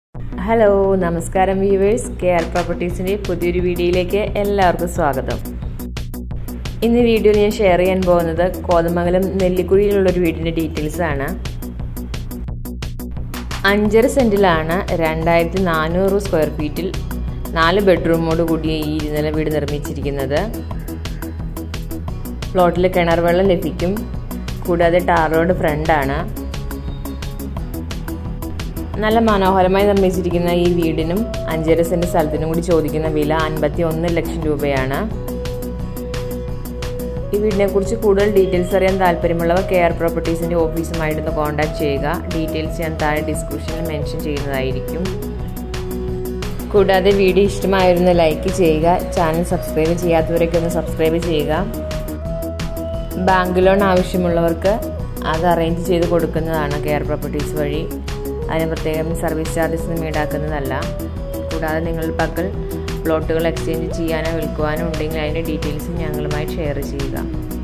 Hello നമസ്കാരം viewers, KR പ്രോപ്പർട്ടീസിൻ്റെ പുതിയൊരു വീഡിയോയിലേക്ക് എല്ലാവർക്കും സ്വാഗതം. ഇന്ന് വീഡിയോയിൽ ഞാൻ ഷെയർ ചെയ്യാൻ പോകുന്നത് കോതമംഗലം നെല്ലിക്കുഴിയിലുള്ളൊരു വീടിൻ്റെ ഡീറ്റെയിൽസ് ആണ്. 5.5 സെൻറ്റിലാണ് 2400 സ്ക്വയർ ഫീറ്റിൽ 4 ബെഡ്റൂമോട് കൂടിയ ഈ നില വീട് നിർമ്മിച്ചിരിക്കുന്നത്. പ്ലോട്ടിൽ കിണർ വെള്ളം ലഭിക്കും. കൂടാതെ ടാർ റോഡ് ഫ്രണ്ടാണ്. നല്ല മനോഹരമായി നിർമ്മിച്ചിരിക്കുന്ന ഈ വീടിനും 5.5 സെൻറ്റ് സ്ഥലത്തിനും കൂടി ചോദിക്കുന്ന വില 51 ലക്ഷം രൂപയാണ്. ഈ വീടിനെ കുറിച്ച് കൂടുതൽ ഡീറ്റെയിൽസ് അറിയാൻ താല്പര്യമുള്ളവർ കെആർ പ്രോപ്പർട്ടീസിൻ്റെ ഓഫീസുമായിട്ടൊന്ന് കോൺടാക്ട് ചെയ്യുക. ഡീറ്റെയിൽസ് ഞാൻ താഴെ ഡിസ്ക്രിപ്ഷനിൽ മെൻഷൻ ചെയ്യുന്നതായിരിക്കും. കൂടാതെ വീഡിയോ ഇഷ്ടമായിരുന്ന ലൈക്ക് ചെയ്യുക. ചാനൽ സബ്സ്ക്രൈബ് ചെയ്യാത്തവരൊക്കെ ഒന്ന് സബ്സ്ക്രൈബ് ചെയ്യുക. ബാങ്ക് ലോൺ ആവശ്യമുള്ളവർക്ക് അത് അറേഞ്ച് ചെയ്ത് കൊടുക്കുന്നതാണ് കെആർ പ്രോപ്പർട്ടീസ് വഴി. അതിന് പ്രത്യേകം സർവീസ് ചാർജസ് ഒന്നും ഈടാക്കുന്നതല്ല. കൂടാതെ നിങ്ങളുടെ പക്കൽ പ്ലോട്ടുകൾ എക്സ്ചേഞ്ച് ചെയ്യാനോ വിൽക്കുവാനോ ഉണ്ടെങ്കിൽ അതിൻ്റെ ഡീറ്റെയിൽസ് ഞങ്ങളുമായി ഷെയർ ചെയ്യുക.